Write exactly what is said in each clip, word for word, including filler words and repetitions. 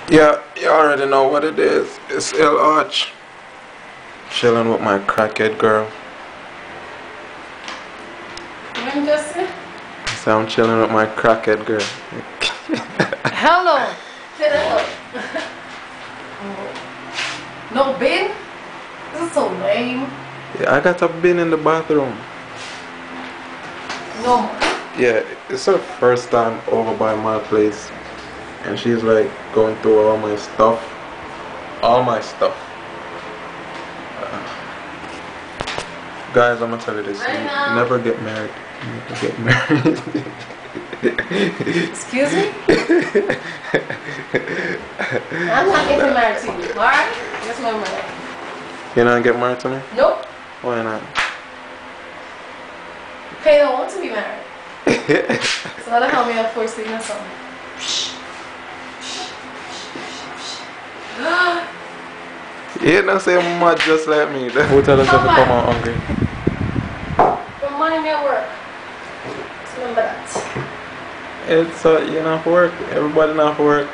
Yeah, you already know what it is. It's L Arch. Chilling with my crackhead girl. When Justin? So I'm chilling with my crackhead girl. Hello. Say that up. No bin? This is so lame. Yeah, I got a bin in the bathroom. No. Yeah, it's her first time over by my place. And she's like going through all my stuff. All my stuff. Uh, guys, I'm gonna tell you this. Right you now. never get married. You never get married. Excuse me? I'm not getting married to you, alright? That's my money. You're not get married to me? Nope. Why not? They don't want to be married. So that'll help me out for sleeping or something. You don't say much just like me. Who tell us if you come out hungry? Remind me at work. Just remember that. It's uh, you not for work. Everybody not for work.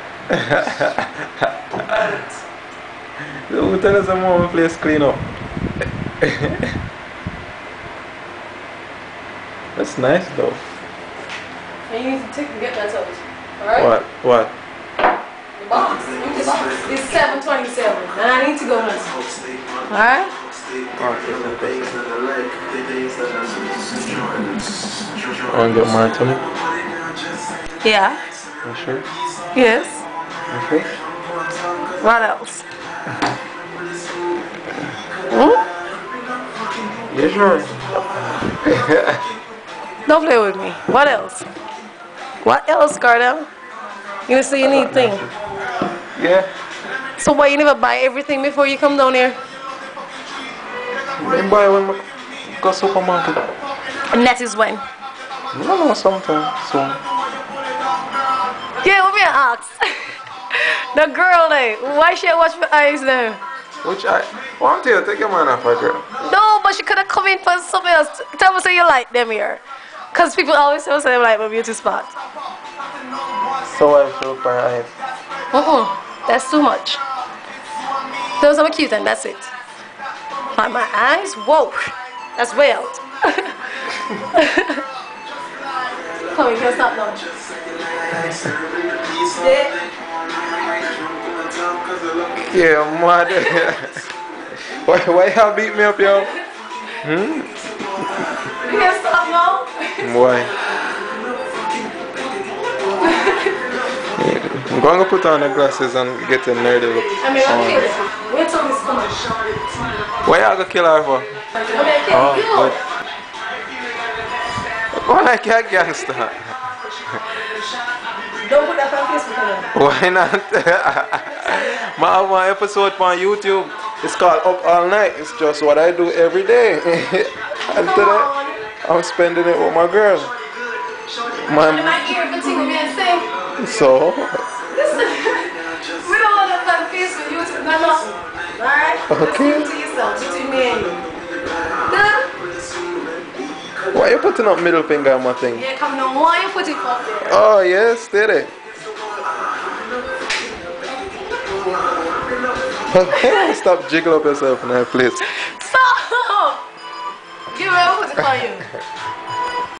Who tell us I'm on place clean up? That's nice though. And you need to take and get that toast. Alright? What? What? The box. The box. It's seven twenty-seven. And I need to go now. Alright? Want to get married to me? Yeah. You sure? Yes. You sure? What else? Hmm? You sure? Don't play with me. What else? What else, Cardell? You know, so you need things. Yeah. So why you never buy everything before you come down here? I buy when I go supermarket. And that is when? No, no, sometime soon. Yeah, let me ask. The girl there, why she watch my eyes there? Which I want you to take your man off a girl. No, but she could have come in for something else. Tell me say you like them here. Because people always say they like my beauty spot. So I should look for her eyes. Uh-uh. That's too much. Those are cute and that's it. But my eyes, whoa. That's way out. Come on, you can't stop now. Yeah, mother. why, why you beat me up, yo? Hmm? You can't stop now? Why? I'm going to put on the glasses and get a nerdy look. I mean, I'm kidding. Wait till this comes. Why you going to kill her for? Okay, kill Oh, you. good. Why like a gangster? Don't put that on Facebook. Why not? I have one episode on YouTube. It's called Up All Night. It's just what I do every day. And today, I'm spending it with my girl. My, my ear continue being safe. so? Listen, we don't want to put on Facebook, YouTube, no, no. Alright? Okay. Just keep it to yourself, between me and you. Huh? Why you putting up middle finger on my thing? Yeah, come on. Why you put it up there? Oh, yes, steady. Stop jiggle up yourself now, please. Stop! Give me a put it on you.